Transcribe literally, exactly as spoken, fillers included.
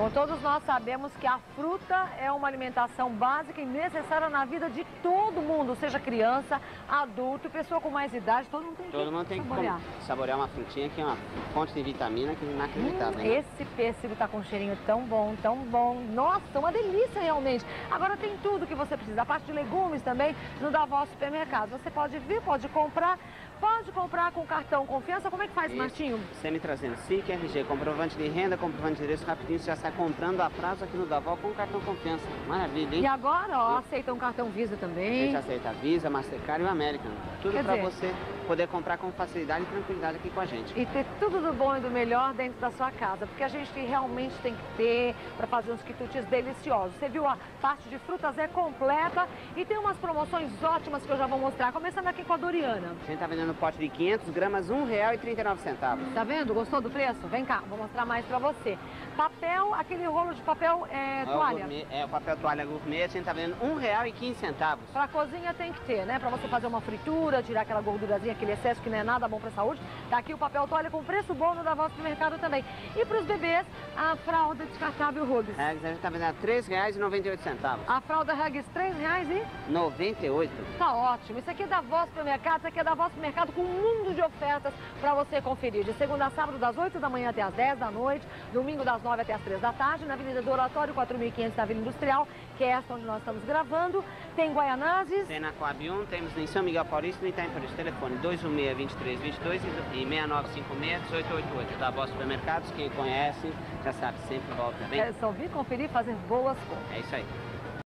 Bom, todos nós sabemos que a fruta é uma alimentação básica e necessária na vida de todo mundo, seja criança, adulto, pessoa com mais idade, todo mundo tem que Todo mundo tem saborear. que saborear uma frutinha que é uma fonte de vitamina que é inacreditável. Hum, né? esse pêssego tá com um cheirinho tão bom, tão bom. Nossa, uma delícia realmente. Agora tem tudo que você precisa. A parte de legumes também no Davó Supermercado. Você pode vir, pode comprar. Pode comprar com cartão Confiança. Como é que faz, Isso. Martinho? Você me trazendo S I C, R G, comprovante de renda, comprovante de endereço, rapidinho você já sai comprando a prazo aqui no Davó com cartão Confiança. Maravilha, hein? E agora, ó, Eu... aceita um cartão Visa A também. gente aceita a Visa, Mastercard e o American. Tudo para você poder comprar com facilidade e tranquilidade aqui com a gente. E ter tudo do bom e do melhor dentro da sua casa, porque a gente realmente tem que ter para fazer uns quitutes deliciosos. Você viu, a parte de frutas é completa e tem umas promoções ótimas que eu já vou mostrar, começando aqui com a Doriana. A gente tá vendendo um pote de quinhentas gramas, um real e trinta e nove centavos. Tá vendo? Gostou do preço? Vem cá, vou mostrar mais para você. Papel, aquele rolo de papel é, É toalha. o, gourmet, é o papel toalha gourmet, a gente tá vendendo um real e quinze centavos. Pra cozinha tem que ter, né? Pra você fazer uma fritura, tirar aquela gordurazinha, aquele excesso que não é nada bom pra saúde. Tá aqui o papel toalha com preço bom no Davó Supermercado também. E pros bebês, a fralda descartável Huggies. É, a gente tá vendendo três reais e noventa e oito centavos. A fralda Huggies, três reais e... noventa e oito. Tá ótimo. Isso aqui é Davó Supermercado, isso aqui é Davó Supermercado com um mundo de ofertas pra você conferir. De segunda a sábado, das oito da manhã até as dez da noite. Domingo, das nove até as três da tarde. Na Avenida do Oratório, quatro mil e quinhentos da Vila Industrial, que é essa onde nós estamos gravando. Tem Guaianazes. Tem na Coab um, temos em São Miguel Paulista e no Itaim Paulista. Telefone dois um seis, dois três dois dois e seis nove cinco seis, um oito oito oito. Davó Supermercados, quem conhece já sabe, sempre volta bem. É só vir conferir e fazer boas compras. É isso aí.